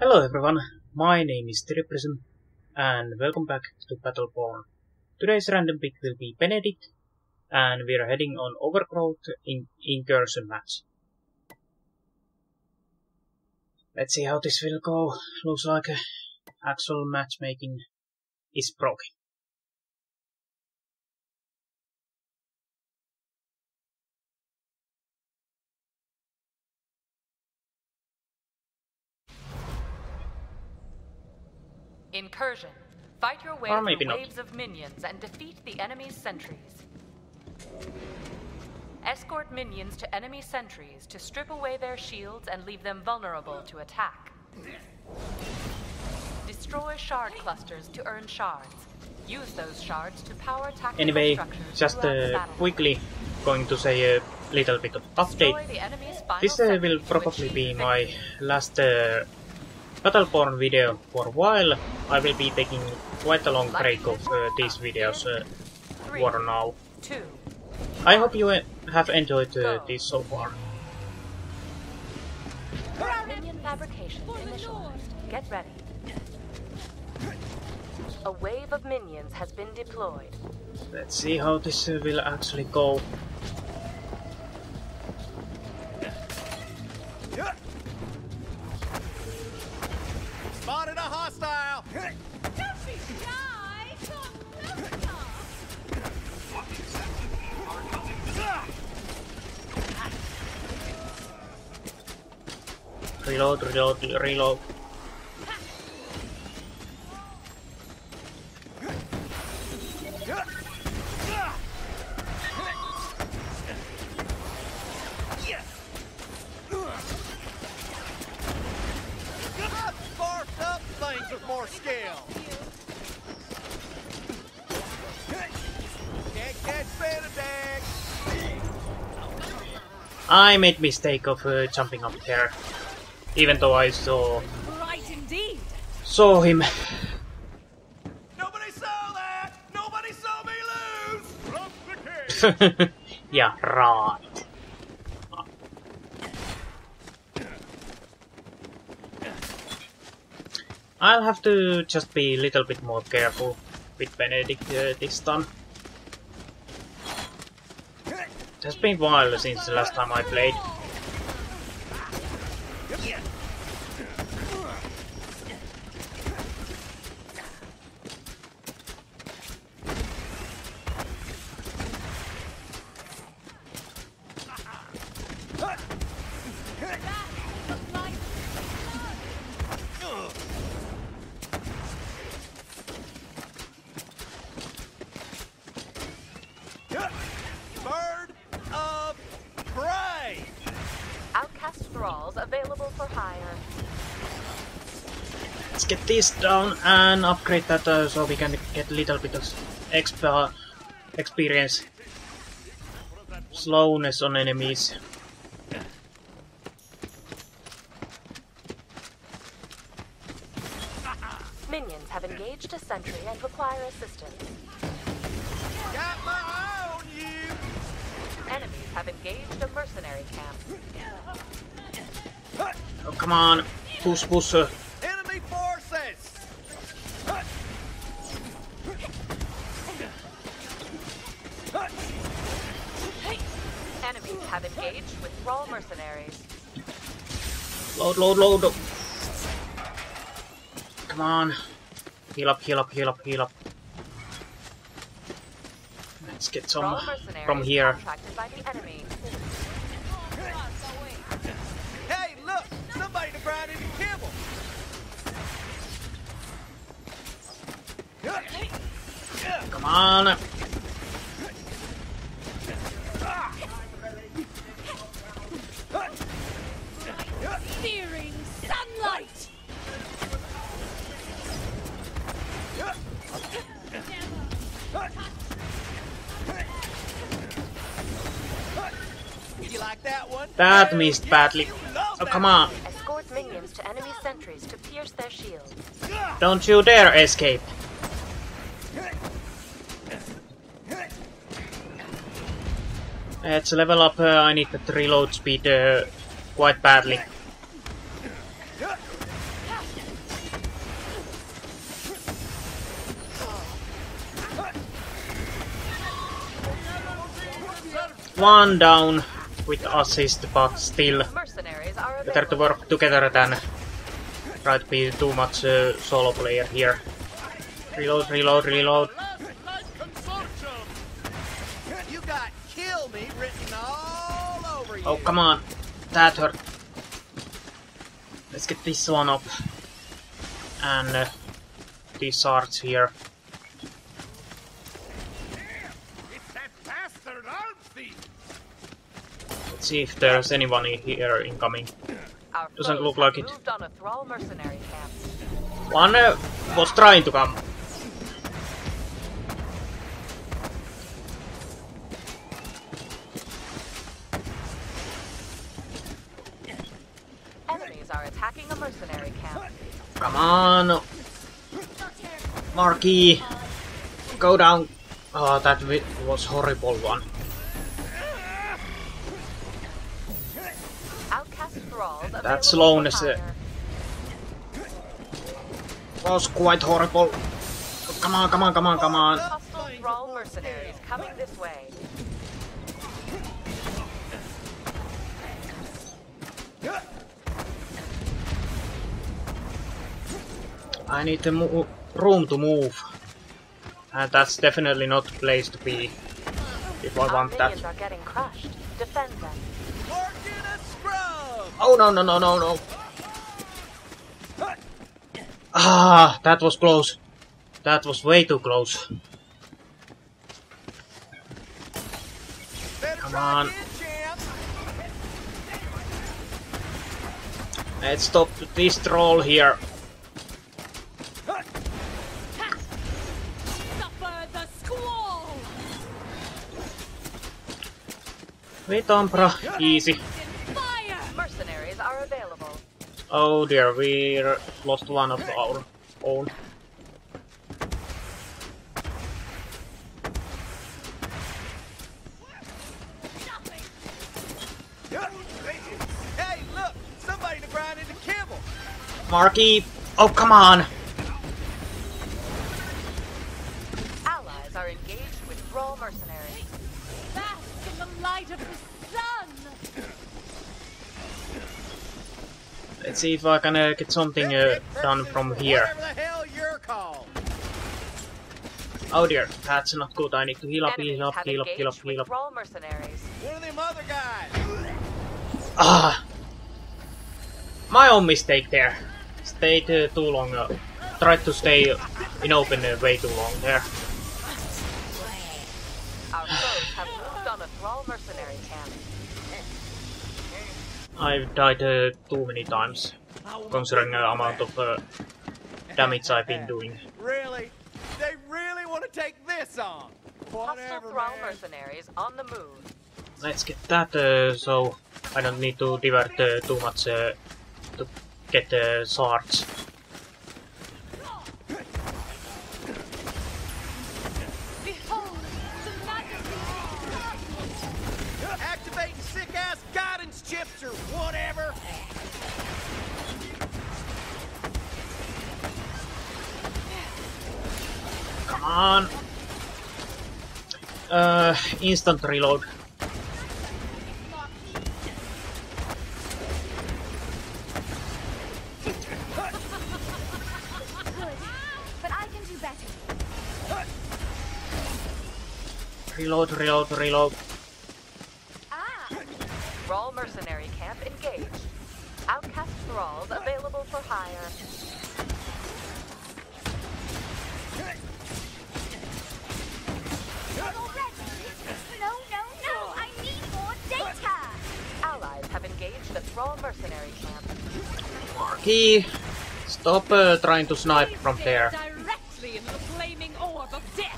Hello everyone, my name is Triplism, and welcome back to Battleborn. Today's random pick will be Benedict, and we are heading on Overgrowth in Incursion match. Let's see how this will go. Looks like actual matchmaking is broken. Incursion. Fight your way through waves of minions and defeat the enemy's sentries. Escort minions to enemy sentries to strip away their shields and leave them vulnerable to attack. Destroy shard clusters to earn shards. Use those shards to power tactical structures. Just quickly going to say a little bit of update. This will probably be my last Battleborn video for a while. I will be taking quite a long break of these videos for now. I hope you have enjoyed this so far. Minion fabrication initialized. Get ready. A wave of minions has been deployed. Let's see how this will actually go. Spotted a hostile! Reload. With more scale. Can't catch Benedict. I made mistake of jumping up there, even though I saw him. Nobody saw that. Nobody saw me lose. From the cave. Yeah, right. I'll have to just be a little bit more careful with Benedict this time. It has been a while since the last time I played. Available for hire. Let's get this down and upgrade that so we can get a little bit of experience. Slowness on enemies. Minions have engaged a sentry and require assistance. Got my eye on you. Enemies have engaged a mercenary camp. Oh, come on, push. Enemy forces. Enemies have engaged with thrall mercenaries. Load. Come on. Heal up. Let's get some from here. By the enemy. Hey, look! Somebody to grind in the kibble! Come on! Searing sunlight! You like that one? That missed badly. Oh, come on. Escort minions to enemy sentries to pierce their shields. Don't you dare escape. To level up, I need that reload speed quite badly. one down with assist, but still better to work together than try to be too much solo player here. Reload, reload, reload. You got kill me written all over you. Oh, come on. That hurt. Let's get this one up. And these shards here. It's that bastard arm thief. Let's see if there's anyone here incoming. Doesn't look like it. One was trying to come. Enemies are attacking a mercenary camp. Come on, Marquis, go down. Oh, that was horrible one. That slowness was quite horrible. Come on, come on, come on, come on. Hostile thrall mercenaries coming this way. I need the room to move. And that's definitely not the place to be if I want that. Are getting crushed. Defend them. Oh no, no, no, no, no. Ah, that was close. That was way too close. Come on. Let's stop this troll here. With Ambra, easy. Mercenaries are available. Oh dear, we lost one of our own. Hey, look! Somebody to grind into kibble! Marquis! Oh, come on! Allies are engaged with thrall mercenaries. Bask in the light of the sun! Let's see if I can get something done from here. Whatever the hell you're called. Oh dear, that's not good. I need to heal up, heal up, heal up, heal up, heal up. Thrall mercenaries. One of them other guys. Ah! My own mistake there. Stayed too long. Tried to stay in open way too long there. Our foes have moved on a thrall mercenary camp. I've died too many times, considering the amount of damage I've been doing. Really? They really want to take this on? Hostile Whatever, thrall man. mercenaries on the move. Let's get that so I don't need to divert too much to get swords. Behold, the majesty! Activating sick-ass guidance chips or whatever. Come on! Instant reload. Good, but I can do better. Reload, reload, reload. Ah! Thrall mercenary camp engaged. Outcast thralls available for hire. Not already! No, no, no! I need more data! Allies have engaged the thrall mercenary camp. Marquis, stop trying to snipe from there. Directly into the flaming orb of death!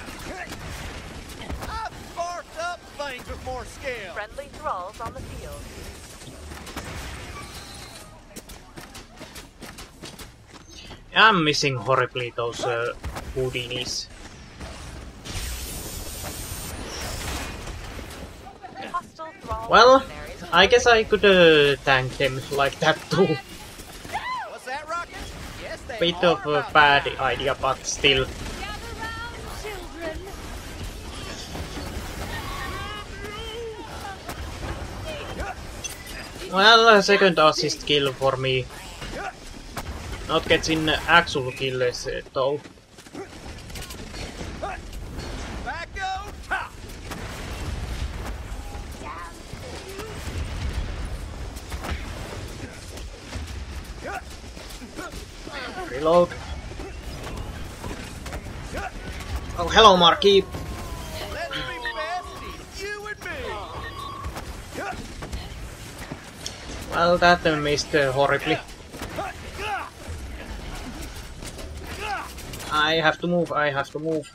I've sparked up things with more skill. Friendly thralls on the field. I'm missing horribly those Houdinis. Hostile thrall Well, mercenaries. I guess I could tank them like that too. What's that, Rocket? Yes, they Bit are of a about bad that. idea, but still. Gather round, children! Well, second assist kill for me. Not getting actual kills though. Reload. Oh, hello, Marquis. Well, that missed horribly. I have to move, I have to move.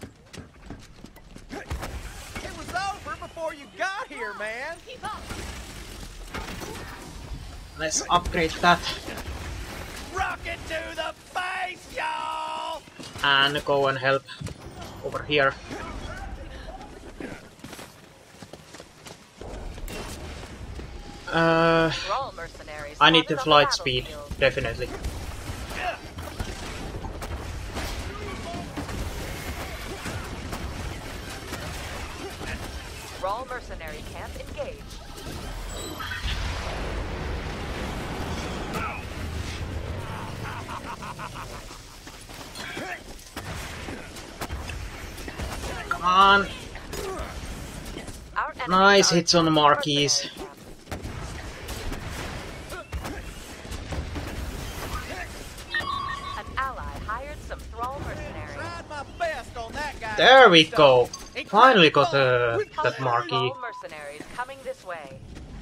It was over before you got here, man. Let's upgrade that. Rocket to the face, y'all! And go and help over here. I need the flight speed, definitely. Raw mercenary camp engaged. Come on! Nice hits on the Marquis. There we go! Finally got that Marquis. Mercenaries coming this way.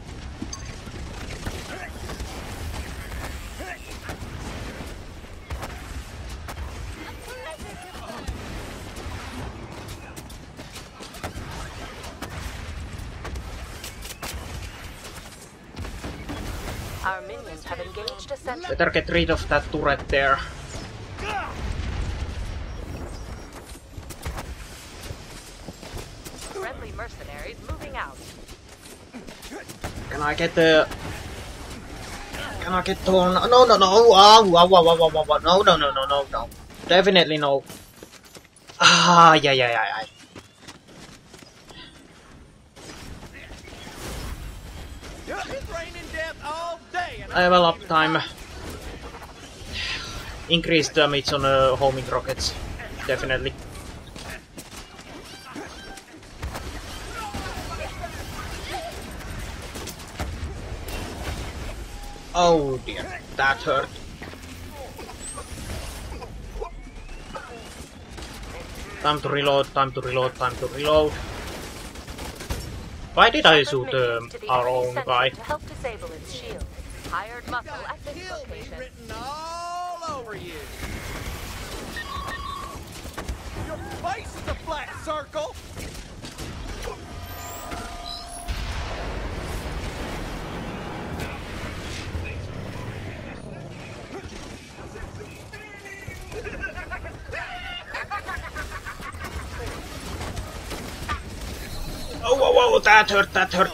Our minions have engaged a sentry. Better get rid of that turret there. Friendly mercenaries moving out. Can I get the... Can I get Thorn? No, no, no! No. Definitely no. Ah, yeah. Level up time. Increased damage on homing rockets. Definitely. Oh dear, that hurt. Time to reload. Why did I shoot our own guy? To help disable its shield. Hired muscle at this location. Written all over you. Your face is a flat circle. Oh, that hurt.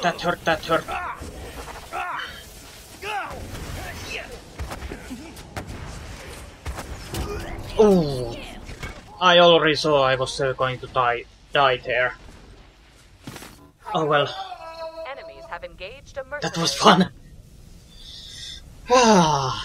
Oh, I already saw I was going to die there. Oh well. Enemies have engaged a mercenary. That was fun. Ah.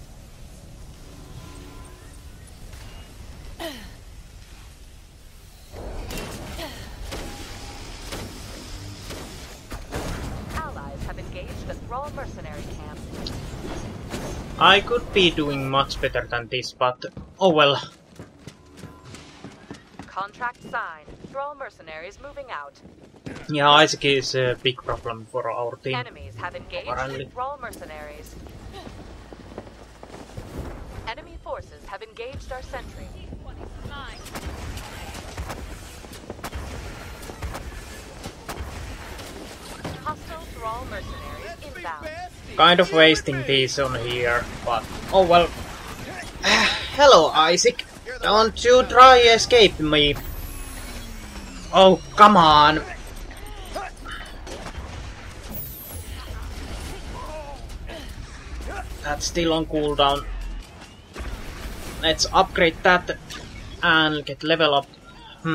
Mercenary camp. I could be doing much better than this, but oh well. Contract signed. Thrall mercenaries moving out. Yeah, ISIC is a big problem for our team. Enemies have engaged apparently. Thrall mercenaries. Enemy forces have engaged our sentry. Hostile Thrall mercenaries inbound. Kind of wasting these on here, but oh well. Hello, ISIC. Don't you try escape me. Oh, come on. That's still on cooldown. Let's upgrade that and get level up.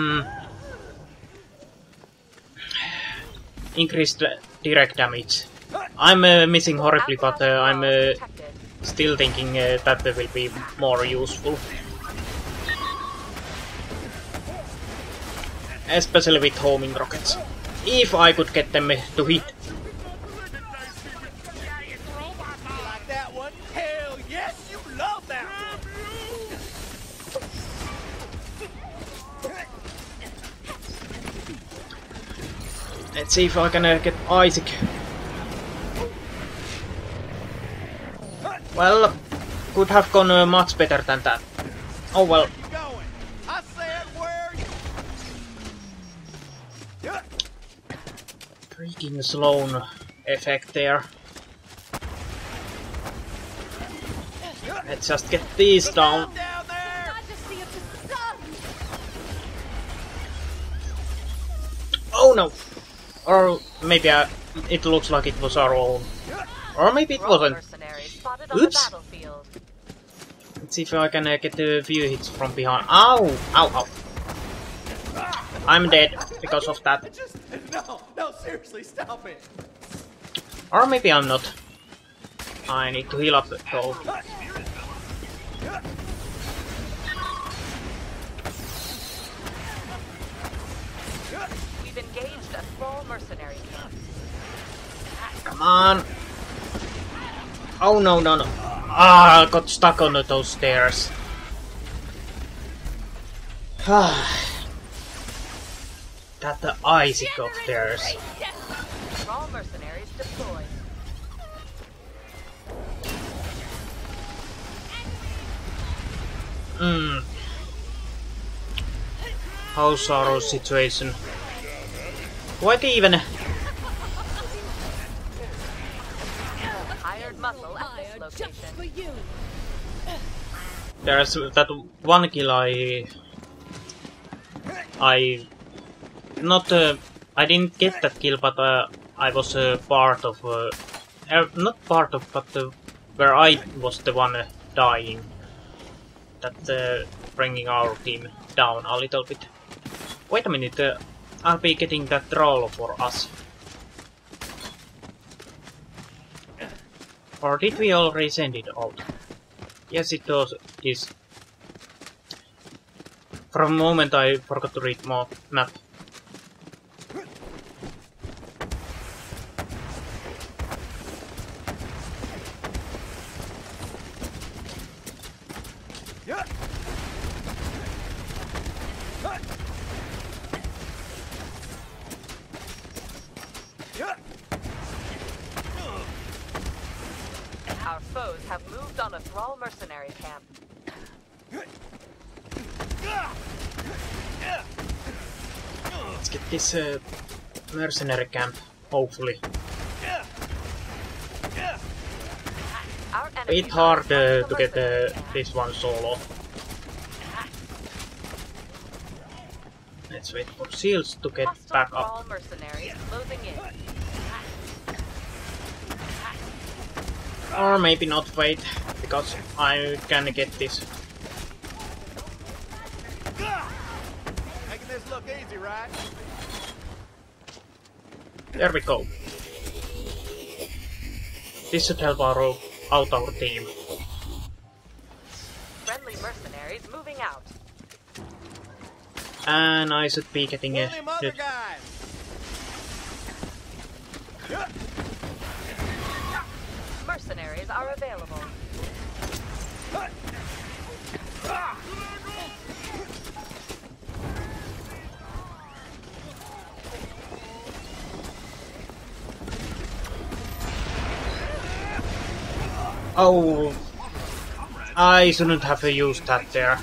Increased direct damage. I'm missing horribly, but I'm still thinking that will be more useful. Especially with homing rockets. If I could get them to hit. Like that one? Hell yes, you love that one. Let's see if I can get ISIC. Well, could have gone much better than that. Oh well. I said where you... Freaking slow effect there. Let's just get these down. Oh no! Or maybe it looks like it was our own. Or maybe it wasn't. Oops! Let's see if I can get a few hits from behind. Ow! Ow, ow. I'm dead because of that. No, seriously, stop it. Or maybe I'm not. I need to heal up though. We've engaged a small mercenary camp. Come on! Oh no, no, no. Ah, I got stuck on those stairs. That the ISIC of theirs. Small mercenaries deployed. How's our situation? What even? Hired muscle at this location. There's that one kill I didn't get that kill, but I was part of not part of, but where I was the one dying. That bringing our team down a little bit. Wait a minute, I'll be getting that troll for us. Or did we already send it out? Yes, it is. For a moment I forgot to read more map. Our foes have moved on a thrall mercenary camp. Let's get this mercenary camp, hopefully. It's hard to get this one solo. Let's wait for shields to get back up. Or maybe not wait, because I can get this. Making this look easy, right? There we go. This should help out our team. Friendly mercenaries moving out. And I should be getting a hit. Mercenaries are available. Oh, I shouldn't have used that there.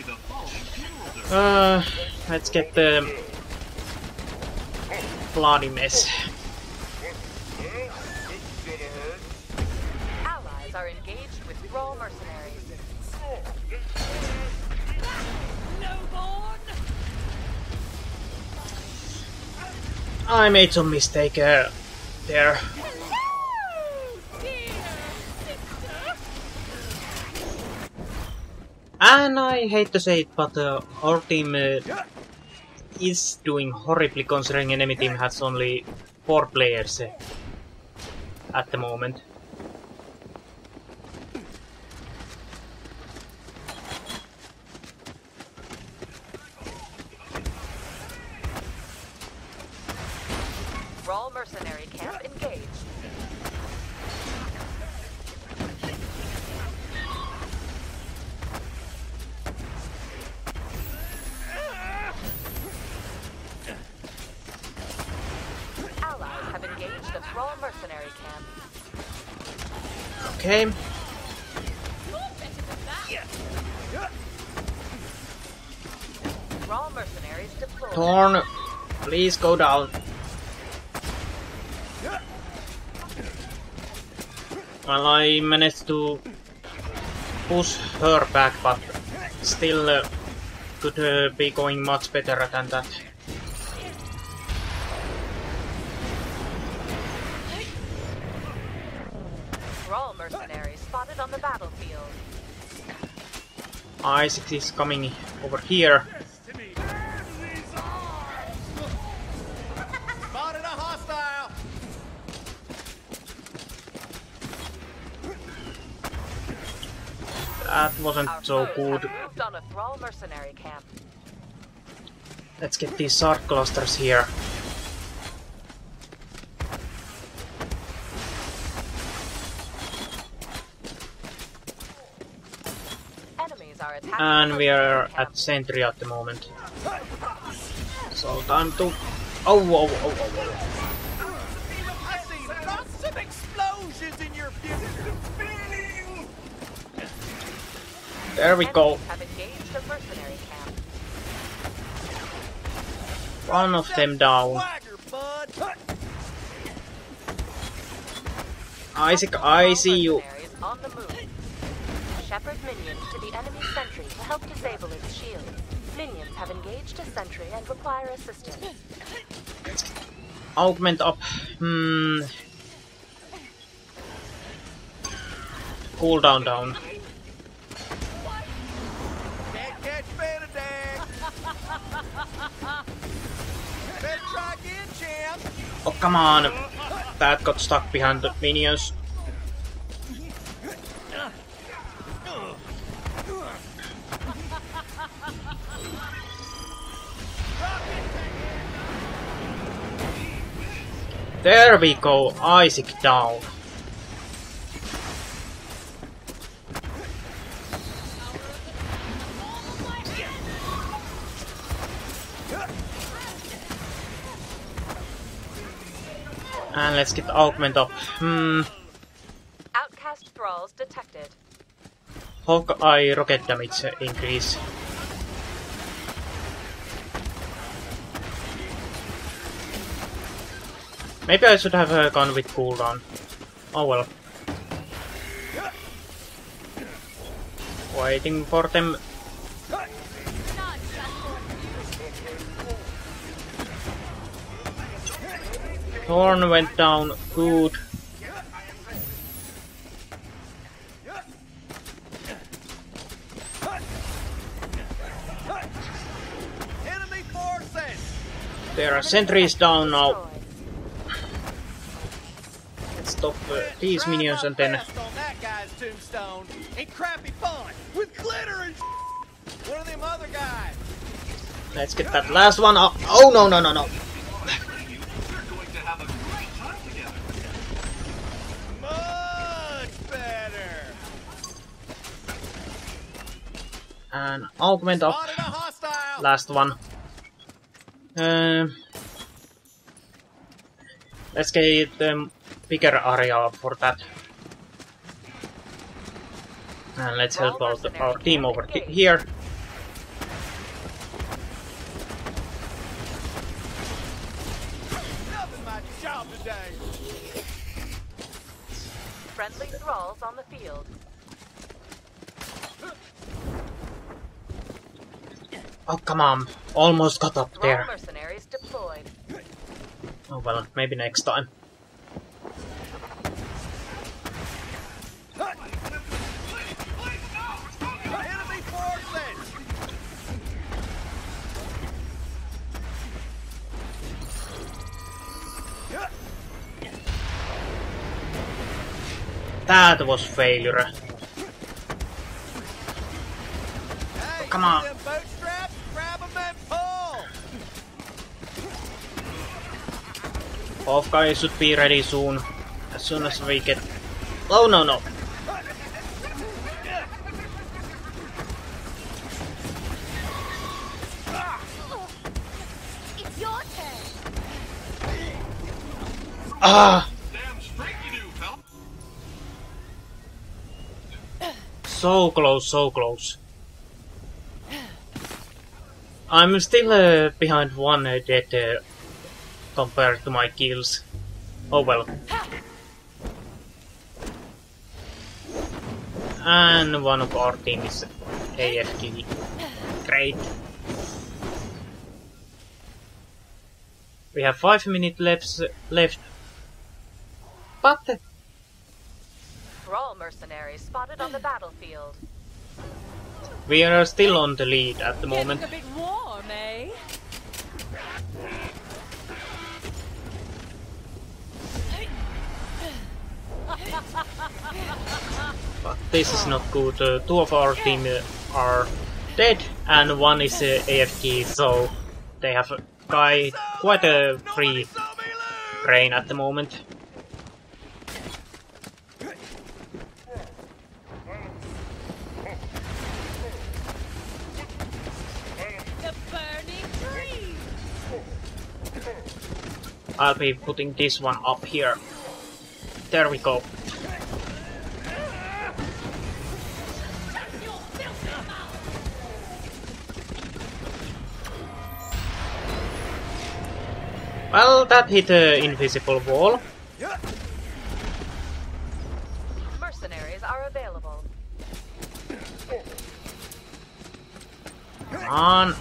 Let's get the bloody mess. Allies are engaged with thrall mercenaries. I made some mistake there. And I hate to say it, but our team is doing horribly considering enemy team has only 4 players. at the moment. Thrall mercenary camp engaged. Allies have engaged a Thrall mercenary camp. Okay. Thrall mercenaries deployed. Thorn, please go down. Well, I managed to push her back, but still could be going much better than that. Thrall mercenaries spotted on the battlefield. ISIC is coming over here. Spotted a hostile. That wasn't Our so foes good. have moved on a Thrall mercenary camp. Let's get these shard clusters here. Enemies are attacking. And the we are mercenary camp. at sentry at the moment. So time to... Oh. I see lots of explosions in your future. There we go. Enemies have engaged a mercenary camp. One of them down. Swagger, bud. ISIC, I see you. Mercenaries on the move. Shepherd minions to the enemy sentry to help disable its shield. Minions have engaged a sentry and require assistance. Augment up. Cooldown down. Can't catch Benedict. Better try again, champ. Oh, come on. That got stuck behind the minions. There we go, ISIC down. And let's get augment up. Outcast thralls detected. Hawkeye rocket damage increase. Maybe I should have gone with cooldown. Oh well. Waiting for them. Thorn went down. Good. Enemy forces. There are sentries down now. Let's stop these minions and then... On that guy's tombstone. Ain't crappy fun with glitter and one of them other guys. Let's get that last one up. Oh no. Much better. And augment up. Spotted a hostile. Last one. Let's get bigger area for that. And let's help out our team over here. Nothing my job today. Friendly thralls on the field. Oh, come on. Almost got up Thrall there. mercenaries deployed. Oh well, maybe next time. Enemy forces. That was failure. Come on. Off guy should be ready soon. As soon as we get... Oh no no. It's your turn. Ah! So close, so close. I'm still behind one dead compared to my kills. Oh well. And one of our team is AFK. Great. We have 5 minutes left. But Thrall mercenaries spotted on the battlefield. we are still on the lead at the moment. Getting a bit warm, eh? But this is not good. 2 of our team are dead and 1 is AFK, so they have quite a free reign at the moment. The burning tree. I'll be putting this one up here. There we go. Well, that hit the invisible wall. Mercenaries are available. Come on.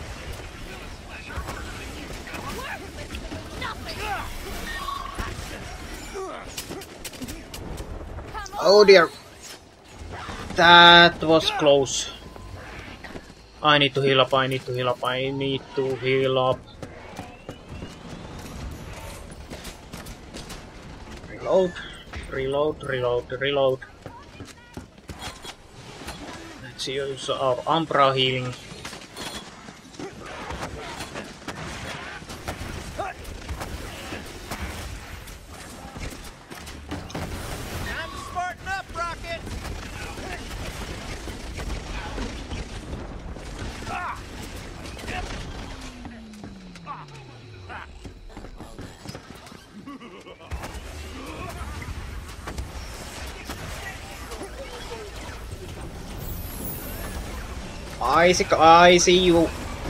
Oh dear. That was close. I need to heal up, I need to heal up, I need to heal up. Reload, reload, reload, reload. Let's use our Ambra healing. ISIC, I see you.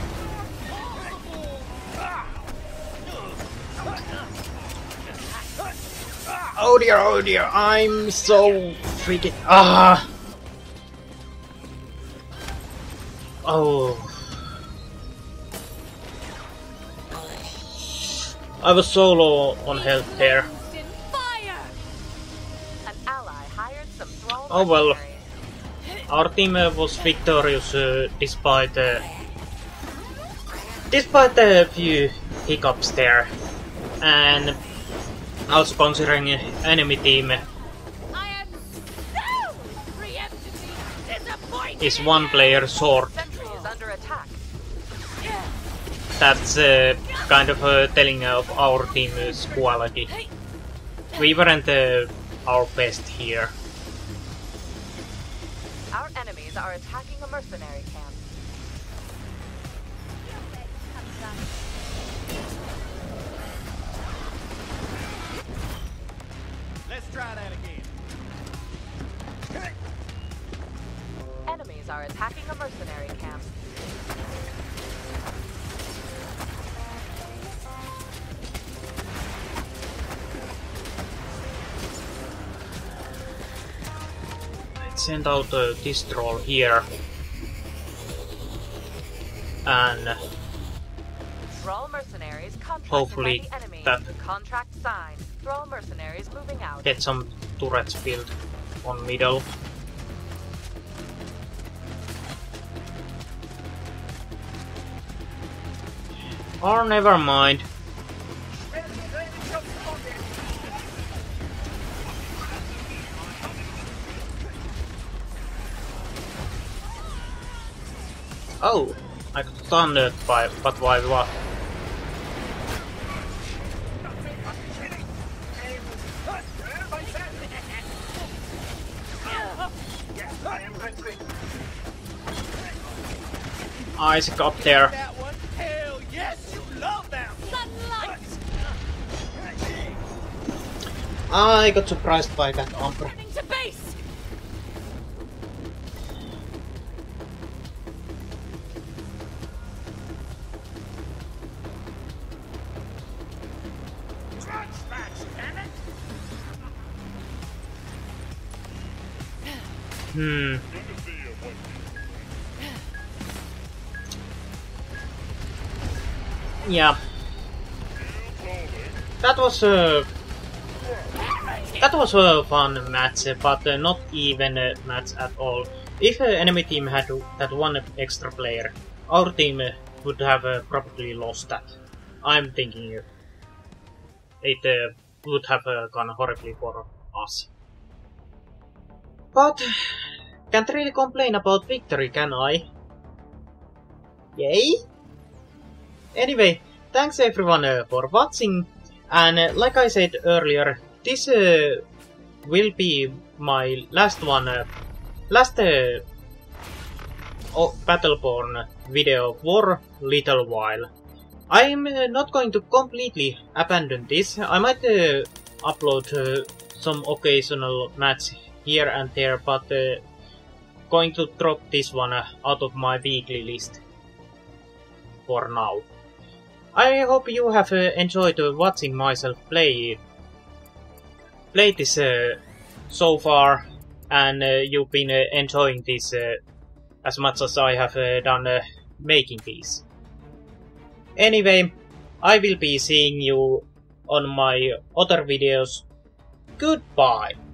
Oh dear, I'm so freaking... Ah! Oh. I was so low on health there. An ally hired some thrall Oh well. mercenaries. Our team was victorious despite a few hiccups there, and also considering enemy team I am so preemptively disappointed. is 1 player short. Sentry is under attack. That's kind of telling of our team's quality. We weren't our best here. Our enemies are attacking a mercenary camp. Let's try that again. Enemies are attacking a mercenary camp. Let's send out this troll here. And Thrall mercenaries contracted hopefully by the enemy. that Contract signed. Thrall mercenaries moving out. get some turrets built on middle. Or never mind. Oh, I got stunned by, but why what? ISIC up there. That one? Hell yes, you love that one. Sunlight! I got surprised by that Ambra. Heading to base! Yeah. That was a fun match, but not even a match at all. If the enemy team had that one extra player, our team would have probably lost that. I'm thinking it would have gone horribly for us. But can't really complain about victory, can I? Yay? Anyway, thanks everyone for watching, and like I said earlier, this will be my last Battleborn video for a little while. I'm not going to completely abandon this. I might upload some occasional match here and there, but going to drop this one out of my weekly list for now. I hope you have enjoyed watching myself play this so far, and you've been enjoying this as much as I have done making these. Anyway, I will be seeing you on my other videos. Goodbye!